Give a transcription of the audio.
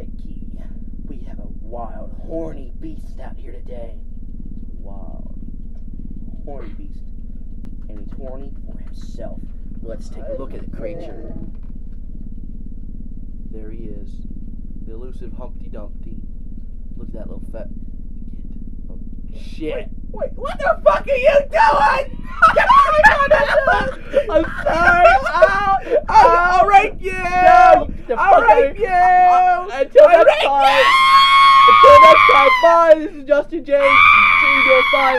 Mikey, we have a wild, horny beast out here today. Wild, horny beast. And he's horny for himself. Let's take a look at the creature. There he is. The elusive Humpty Dumpty. Look at that little fat kid. Oh, shit. Wait, what the fuck are you doing? I'm sorry. I'll rape you. No, I'll rape you. Until next time. Until next time. Bye. This is Justin James.